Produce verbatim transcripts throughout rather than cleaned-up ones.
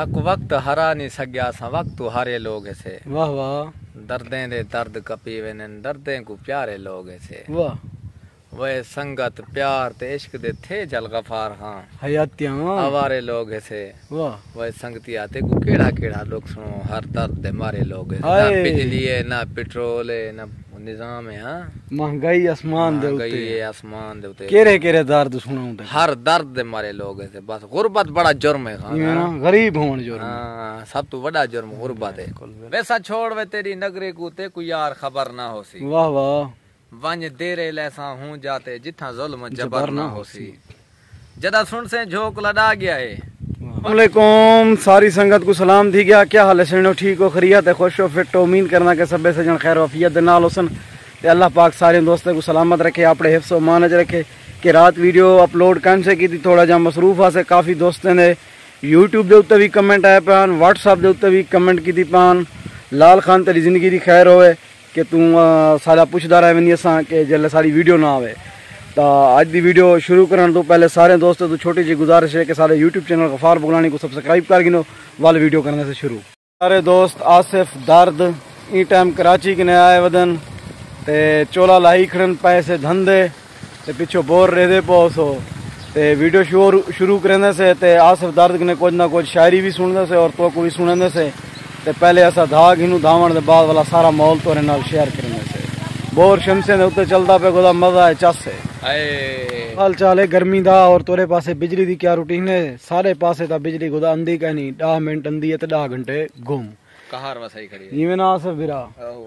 सक वक्त हरा नहीं सग्या सा वक्त हारे लोग ऐसे। वाह वाह। दर्दें दे दर्द कपी वेने दर्दें को प्यारे लोग ऐसे। वाह। वे संगत प्यार ते इश्क दे थे जल गफार हाँ हयातियां आवारे लोग ऐसे। वाह। वे संगती आते को केड़ा केड़ा लोग सुनो हर दर्द दे मारे लोग ऐसे। ना बिजली है ना पेट्रोल है ना निजाम है हाँ महंगाई आसमान दे उते महंगाई है आसमान दे उते केरे केरे दर्द सुनाउंदे हर दर्द दे मारे लोग ऐसे। बस गुरबत बड़ा जुर्म है खान ना गरीब होण जुर्म हाँ सब तो बड़ा जुर्म गुरबत है। वैसा छोड़ वे तेरी नगरे को ते कोई यार खबर ना होसी। वाह वाह। वंज देरे लैसा हूँ जाते जिथा जुल्म जबर ना होसी। जदा सुन से झोंक लड़ा गया है। अस्सलामुअलैकुम सारी संगत को सलाम थी गया। क्या हाल है सजनों ठीक हो खरीत है खुश हो फिट हो उम्मीद करना कि सबे सजन खैर वफियत दे नाल हुसन ते अल्लाह पाक सारे दोस्तों को सलामत रखे अपने हिफ्स मान च रखे कि रात वीडियो अपलोड करने से की थोड़ा जा मसरूफ आसे काफ़ी दोस्तों ने यूट्यूब के उत्ते भी कमेंट आए पान व्हाट्सअप के उत्ते भी कमेंट की पान लाल खान तेरी जिंदगी की खैर होवे कि तू सारा पुछदा रहे वनी असा कि जल्द सारी वीडियो ना आवे। तो अज की वीडियो शुरू करने तो पहले सारे दोस्तों तो छोटी जी गुजारिश है कि सारे यूट्यूब चैनल गफार बुगलानी को सब्सक्राइब कर गिनो वाले वीडियो करने से शुरू। सारे दोस्त आसिफ दर्द ई टाइम कराची के आए वदन ते चोला लाई खड़न पैसे धंधे ते पिछो बोर रहे पो सो ते वीडियो शुरू शुरू करने से ते आसिफ दर्द ने कुछ ना कुछ शायरी भी सुनने से और तो को भी सुनने से ते पहले असा धाग इनू धावन दे बाद वाला सारा माहौल तोरे नाल शेयर करने से बोर शमसे ने उत्ते चलता पे गोदा मजा है चस है। हाल चाल है गर्मी दा और तोरे पासे बिजली दी क्या रूटीन है। सारे पासे ता बिजली गोदा अंधी कहनी दस मिनट अंधी है ते दस घंटे घूम कहार वसाई खड़ी है जिवें ना आसिफ बिरा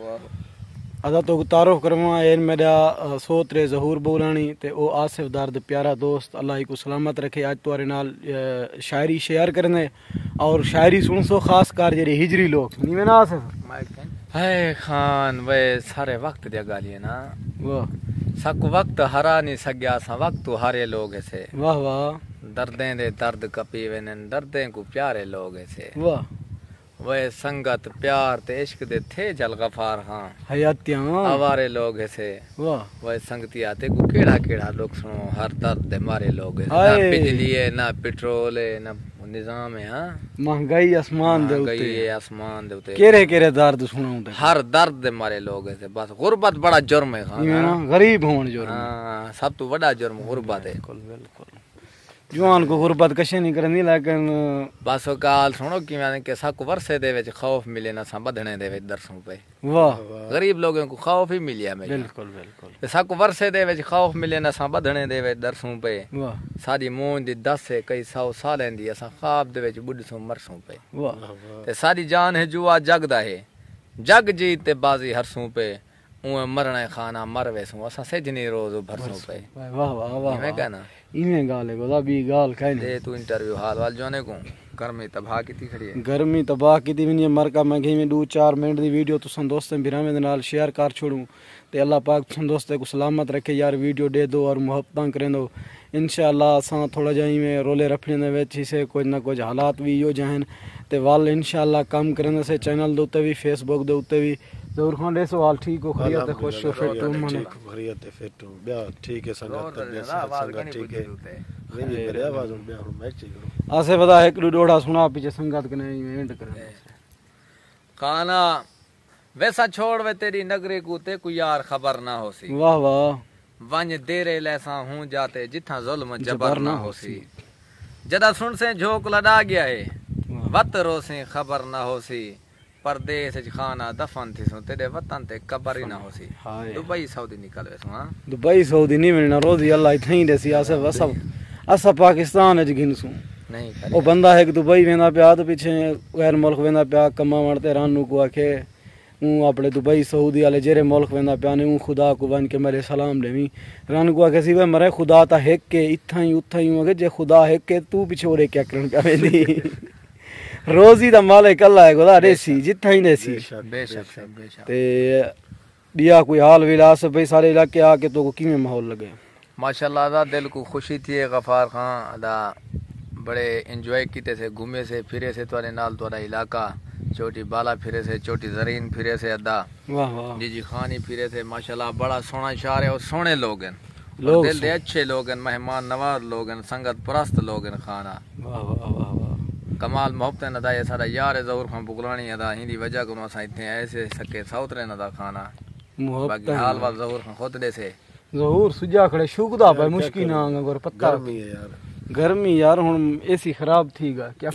अदा तो तारुफ करवा एन मेरा सोतरे जहूर बोलानी ते ओ आसिफ दर्द प्यारा दोस्त अल्लाह को सलामत रखे। आज तुम्हारे नाल शायरी शेयर करने और शायरी सुन सो खास कर जेरे हिजरी लोग नीवे ना आसिफ है खान वे सारे वक्त दिया गालिए ना वाह सक वक्त हरा नहीं सग्या सा वक्त हारे लोग ऐसे। वाह वाह। दर्दें दे दर्द कपी वेने दर्दें को प्यारे लोग ऐसे। वाह। वे संगत प्यार ते इश्क दे थे जल गफार हाँ हयातियां आवारे लोग ऐसे। वाह। वे संगती आते को केड़ा केड़ा लोग सुनो हर दर्द दे मारे लोग ऐसे। ना बिजली है ना पेट्रोल है ना निजाम है हाँ महंगाई आसमान दे उते ये आसमान दे उते केरे केरे दर्द सुनाउंदे हर दर्द दे मारे लोग ऐसे। बस गुरबत बड़ा जुर्म है खान गरीब होण जुर्म हाँ सब तो बड़ा जुर्म गुरबत है। बिल्कुल बिल्कुल जवान को गुरबत कशे नहीं करनी लेकिन बस काल सुनो कि मैंने के सक वर्षे दे विच खौफ मिले ना सा बधने दे विच दरसों पे। वाह। गरीब लोगों को खौफ ही मिलिया मैं बिल्कुल बिल्कुल सक वर्षे दे विच खौफ मिले ना सा बधने दे विच दरसों पे। वाह। साडी मून दी दस है कई सौ सालें दी असा ख्वाब दे विच बुढ़सों मरसों पे। वाह। ते साडी जान है जुआ जग दा है जग जीत ते बाजी हरसों पे उए मरना खाना मर वैसों असा सेजनी रोज भरसों पे। वाह वाह वाह मैं कहना इवें गाल है गोदा भी गाल कहने दे तू इंटरव्यू हाल वाल जोने को गर्मी तबाह कीती खड़ी है गर्मी तबाह कीती वनी मर का मैं में दो चार मिनट दी वीडियो तुसन दोस्तों बिरामे दे नाल शेयर कर छोड़ूं ते अल्लाह पाक तुसन दोस्तों को सलामत रखे यार वीडियो दे दो और मुहब्बत करें दो इंशाअल्लाह असा थोड़ा जाई में रोले रफड़े दे विच से कुछ ना कुछ हालात भी यो जहन ते वाल इंशाअल्लाह काम करने से चैनल दे उत्ते भी फेसबुक दे उत्ते भी जरूर खान दे सवाल ठीक हो खरियत खुश हो फिट हो मन ठीक खरियत फिट हो ब्या ठीक है संगत संगत ठीक है वेंदी करे आवाज ब्या मैच करो आसे बता एक डोड़ा सुना पीछे संगत के नहीं एंड कर खाना वैसा छोड़ वे तेरी नगरे को ते कोई यार खबर ना होसी। वाह वाह। वंज देरे लैसा हूँ जाते जिथा जुल्म जबर ना होसी। जदा सुन से झोंक लड़ा गया है वत रो से खबर ना होसी। परदेस खाना दफन थी सो तेरे वतन ते कबर ही ना होसी। दुबई सऊदी निकल वैसो हां दुबई सऊदी नहीं मिलना रोजी अल्लाह इथई देसी आसे वसा असा पाकिस्तान ज गिनसू नहीं ओ बंदा है कि दुबई वेंदा पिया तो पीछे गैर मुल्क वेंदा पिया कमा वणते रानू को आखे ऊ अपने दुबई सऊदी वाले जेरे मुल्क वेंदा पिया ने ऊ खुदा को वन के मेरे सलाम देवी रानू को आखे सी वे मरे खुदा ता हेक के इथई उथई अगे जे खुदा हेक के तू पीछे ओरे क्या करन पिया वेंदी रोजी दा मालिक अल्लाह है गोदा देसी जिथा ही देसी बेशक बेशक ते दिया कोई हाल विलास भाई सारे इलाके आके तो को किवें माहौल लगे माशाल्लाह दा दिल को खुशी थी गफार खान दा बड़े एंजॉय कीते से घूमे से फिरे से तोरे नाल तोरा इलाका छोटी बाला फिरे से छोटी जरीन फिरे से अदा वाह वाह जी जी खानी फिरे से माशाल्लाह बड़ा सोना शहर है और सोने लोग हैं लोग दिल दे अच्छे लोग हैं मेहमान नवाज लोग हैं संगत परस्त लोग हैं खाना वाह वाह वाह वाह कमाल मोहब्बत नदा ये सारा यार जरूर खां बुगलानी अदा हिंदी वजह को असां इथे ऐसे सके साउतरे नदा खाना बाकी हाल वाल जरूर खां खुद दे से जरूर सुजा खड़े शुकदा पे मुश्किल ना गोर पत्ता गर्मी है यार गर्मी यार हुन एसी खराब थीगा क्या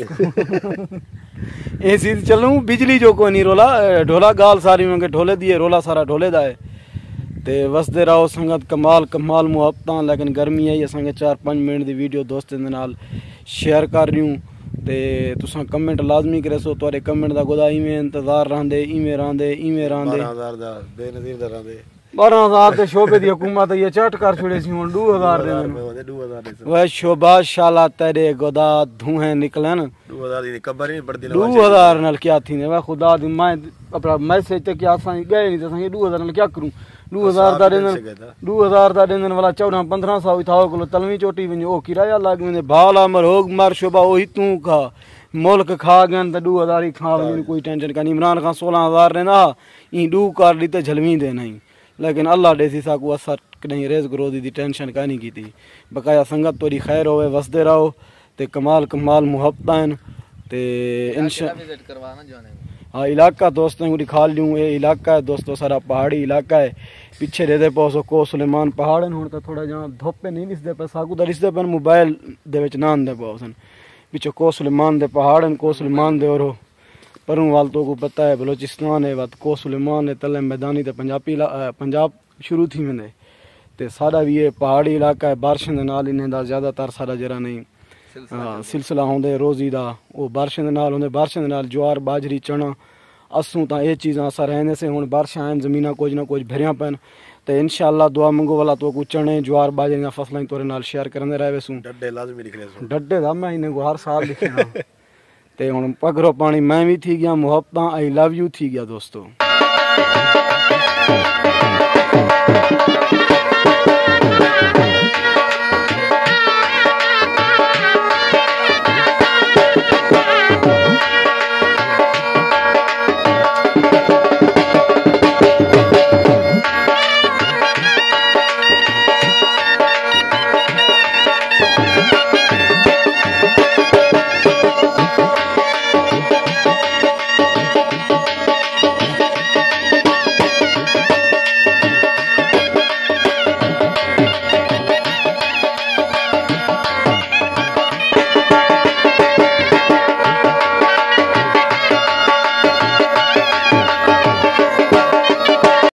एसी चलूं बिजली जो को नहीं रोला ढोला गाल सारी में ढोले दिए रोला सारा ढोले दा है ते वसदे रहो संगत कमाल कमाल मुहब्बतां लेकिन गर्मी आई असांखे चार पांच मिनट दी वीडियो दोस्तें दे नाल शेयर कर रही ते तुसां कमेंट लाजमी करे सो तुहाडे कमेंट दा गोदा इवें इंतजार रहंदे इवें रहंदे इवें रहंदे बारह हज़ार दा बेनज़ीर दा रहंदे बारह हज़ार ते शोबे दी हुकूमत ये चट कर छोड़े सी हुन दो हज़ार दे दो हज़ार दे वह शोभा शाला तेरे गोदा धुएं निकलन दो हज़ार दी कबर नहीं पड़दी दो हज़ार नाल क्या थी ने वह खुदा दी मैं अपना मैसेज ते क्या असां गए नहीं ते असां दो हज़ार नाल क्या करूं दो हज़ार दा देन दो हज़ार दा देन वाला चौदह पंद्रह सौ ही था को तलवी चोटी वञ ओ किराया लाग वेंदे भाला मरोग मार शोभा ओ ही तू खा मुल्क खा गन त दो हज़ार ही खा वञ कोई टेंशन कानी इमरान खान सोलह हज़ार देना ई दो कर दी ते झलवी दे नहीं लेकिन अल्लाह देसी सा को असर कहीं रेज़ रोज़ी दी टेंशन कानी की थी बकाया संगत तोरी खैर होवे वसदे रहो ते कमाल कमाल मुहब्बतां ते इंशा विजिट करवाना जाने हाँ इलाका दोस्तों को दिखा लूँ ये इलाका है दोस्तों सारा पहाड़ी इलाका है पिछे दे दे पासो को सुलेमान पहाड़ हैं तो थोड़ा जहाँ धोपे नहीं दिसते पे साकू तो दिसते पे मोबाइल दे विच ना आंदे पासन पिछे को सुलेमान दे पहाड़ हैं को सुलेमान दे और परों वाल तो को पता है बलोचिस्तान है बात को सुलेमान है तले मैदानी तो पंजाबी पंजाब शुरू थी मैंने ते सारा भी ये पहाड़ी इलाका है बारिशें दे नाल इन्हें दा ज़्यादातर सारा जरा नहीं सिलसिला होंदे रोज़ी दा वो बारिशें दे नाल होंदे बारिशें दे नाल ज्वार बाजरी चना असू तो ये चीज़ां असां रहने से हुण बारिशां आहिनि ज़मीनां कुछ ना कुछ भरियां पैन तो इंशाअल्लाह दुआ मंगो वाला तो को चने ज्वार बाजरी दा फसलां तोरे नाल शेयर करंदे रहे वेसूं डड्डे लाजमी लिखने सो डड्डे दा मैं इन्हें को हर साल लिखना ते हुण पगरो पानी मैं भी थी गया मुहब्बतां आई लव यू थी गया दोस्तों।